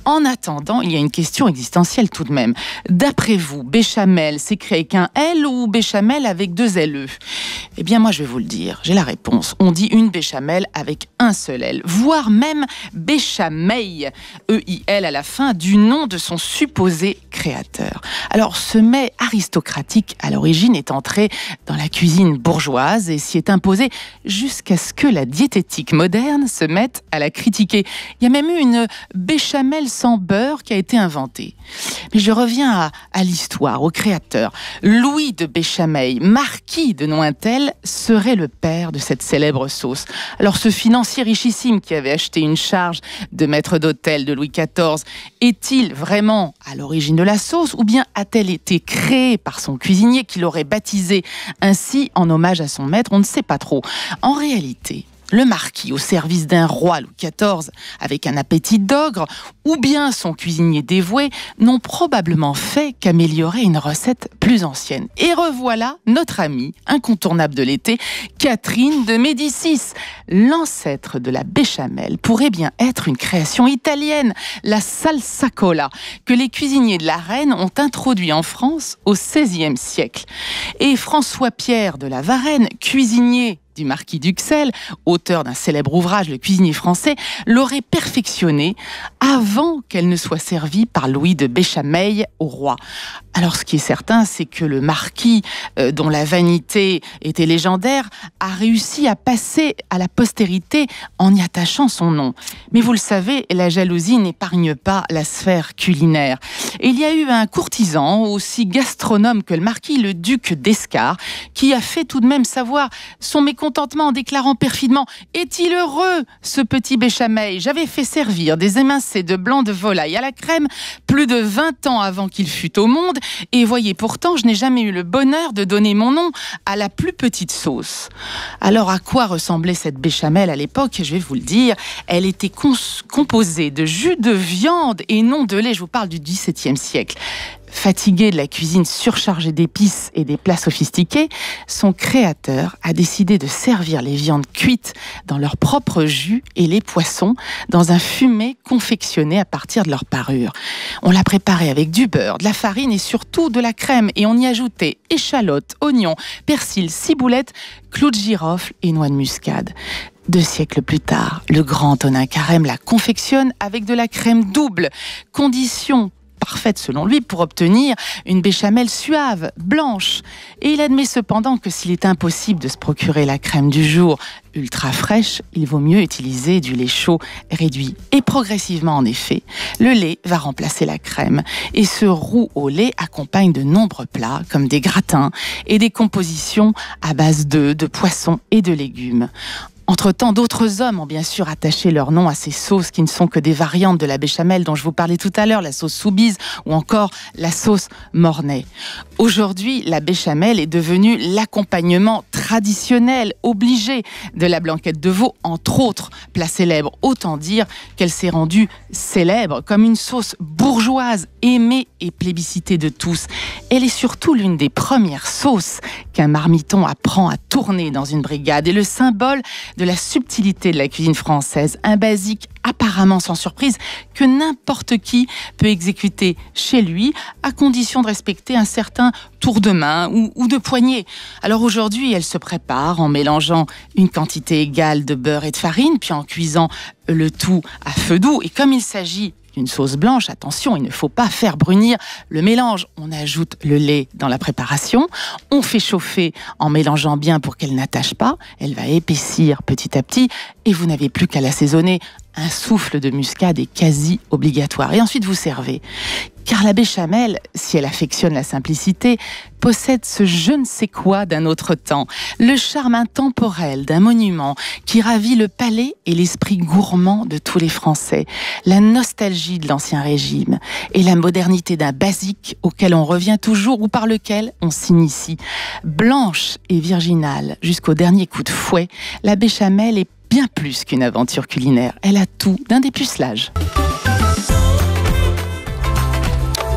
En attendant, il y a une question existentielle tout de même. D'après vous, béchamel s'écrit avec un L ou béchamel avec 2 LE? Eh bien, moi, je vais vous le dire. J'ai la réponse. On dit une béchamel avec un seul L, voire même béchameil, E-I-L à la fin, du nom de son supposé créateur. Alors, ce mets aristocratique, à l'origine, est entré dans la cuisine bourgeoise et s'y est imposé jusqu'à ce que la diététique moderne se mette à la critiquer. Il y a même eu une béchamel sans beurre qui a été inventée. Mais je reviens à l'histoire, au créateur. Louis de Béchameil, marquis de Nointel, serait le père de cette célèbre sauce. Alors, ce financier richissime qui avait acheté une charge de maître d'hôtel de Louis XIV, est-il vraiment à l'origine de la sauce ou bien a-t-elle été créée par son cuisinier qui l'aurait baptisée ainsi en hommage à son maître? On ne sait pas trop. En réalité, le marquis au service d'un roi Louis XIV avec un appétit d'ogre ou bien son cuisinier dévoué n'ont probablement fait qu'améliorer une recette plus ancienne. Et revoilà notre amie incontournable de l'été, Catherine de Médicis. L'ancêtre de la béchamel pourrait bien être une création italienne, la salsacola, que les cuisiniers de la reine ont introduit en France au XVIe siècle. Et François-Pierre de la Varenne, cuisinier du marquis d'Uxelles, auteur d'un célèbre ouvrage, Le cuisinier français, l'aurait perfectionnée avant qu'elle ne soit servie par Louis de Béchameil au roi. Alors, ce qui est certain, c'est que le marquis, dont la vanité était légendaire, a réussi à passer à la postérité en y attachant son nom. Mais vous le savez, la jalousie n'épargne pas la sphère culinaire. Et il y a eu un courtisan, aussi gastronome que le marquis, le duc d'Escars, qui a fait tout de même savoir son mécontentement en déclarant perfidement « Est-il heureux, ce petit béchameil? J'avais fait servir des émincés de blanc de volaille à la crème plus de 20 ans avant qu'il fût au monde, et voyez pourtant, je n'ai jamais eu le bonheur de donner mon nom à la plus petite sauce. » Alors, à quoi ressemblait cette béchamel à l'époque? Je vais vous le dire. Elle était composée de jus de viande et non de lait. Je vous parle du XVIIe siècle. Fatigué de la cuisine surchargée d'épices et des plats sophistiqués, son créateur a décidé de servir les viandes cuites dans leur propre jus et les poissons dans un fumet confectionné à partir de leur parure. On l'a préparé avec du beurre, de la farine et surtout de la crème, et on y ajoutait échalotes, oignons, persil, ciboulette, clous de girofle et noix de muscade. 2 siècles plus tard, le grand Tonin Carême la confectionne avec de la crème double, condition parfaite selon lui pour obtenir une béchamel suave, blanche. Et il admet cependant que s'il est impossible de se procurer la crème du jour ultra fraîche, il vaut mieux utiliser du lait chaud réduit. Et progressivement, en effet, le lait va remplacer la crème. Et ce roux au lait accompagne de nombreux plats, comme des gratins et des compositions à base d'œufs, de poissons et de légumes. Entre-temps, d'autres hommes ont bien sûr attaché leur nom à ces sauces qui ne sont que des variantes de la béchamel dont je vous parlais tout à l'heure, la sauce soubise ou encore la sauce mornay. Aujourd'hui, la béchamel est devenue l'accompagnement traditionnel, obligé de la blanquette de veau, entre autres plats célèbres. Autant dire qu'elle s'est rendue célèbre comme une sauce bourgeoise, aimée et plébiscitée de tous. Elle est surtout l'une des premières sauces qu'un marmiton apprend à tourner dans une brigade et le symbole de la subtilité de la cuisine française, un basique apparemment sans surprise que n'importe qui peut exécuter chez lui à condition de respecter un certain tour de main ou de poignée. Alors aujourd'hui, elle se prépare en mélangeant une quantité égale de beurre et de farine, puis en cuisant le tout à feu doux. Et comme il s'agit d'une sauce blanche, attention, il ne faut pas faire brunir le mélange. On ajoute le lait dans la préparation, on fait chauffer en mélangeant bien pour qu'elle n'attache pas, elle va épaissir petit à petit et vous n'avez plus qu'à l'assaisonner. Un souffle de muscade est quasi obligatoire. Et ensuite, vous servez. Car la béchamel, si elle affectionne la simplicité, possède ce je ne sais quoi d'un autre temps, le charme intemporel d'un monument qui ravit le palais et l'esprit gourmand de tous les Français, la nostalgie de l'Ancien Régime et la modernité d'un basique auquel on revient toujours ou par lequel on s'initie. Blanche et virginale jusqu'au dernier coup de fouet, la béchamel est bien plus qu'une aventure culinaire. Elle a tout d'un dépucelage.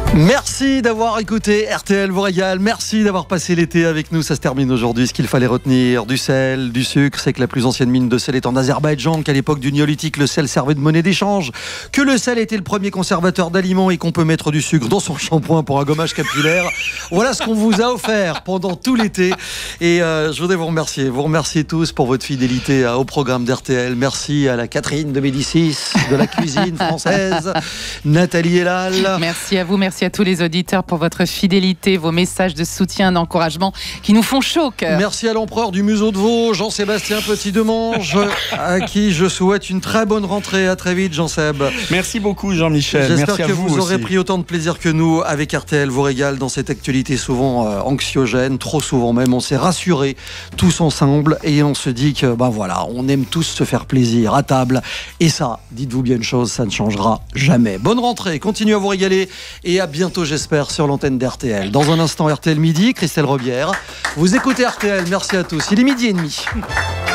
Merci d'avoir écouté RTL vous régale. Merci d'avoir passé l'été avec nous. Ça se termine aujourd'hui. Ce qu'il fallait retenir, du sel, du sucre, c'est que la plus ancienne mine de sel est en Azerbaïdjan, qu'à l'époque du néolithique, le sel servait de monnaie d'échange, que le sel était le premier conservateur d'aliments et qu'on peut mettre du sucre dans son shampoing pour un gommage capillaire. Voilà ce qu'on vous a offert pendant tout l'été. Et je voudrais vous remercier tous pour votre fidélité au programme d'RTL. Merci à la Catherine de Médicis, de la cuisine française, Nathalie Elal. Merci à vous, merci à tous les auditeurs pour votre fidélité, vos messages de soutien, d'encouragement qui nous font chaud au cœur. Merci à l'empereur du museau de veau, Jean-Sébastien Petit-Demange, à qui je souhaite une très bonne rentrée. À très vite, Jean-Seb. Merci beaucoup, Jean-Michel. J'espère Merci que à vous aurez aussi. pris autant de plaisir que nous avec RTL vous régale dans cette actualité souvent anxiogène, trop souvent même. On s'est rassurés tous ensemble et on se dit que voilà, on aime tous se faire plaisir à table. Et ça, dites-vous bien une chose, ça ne changera jamais. Bonne rentrée, continuez à vous régaler et à bientôt, j'espère, sur l'antenne d'RTL. Dans un instant, RTL Midi, Christelle Robière. Vous écoutez RTL, merci à tous. Il est 12h30.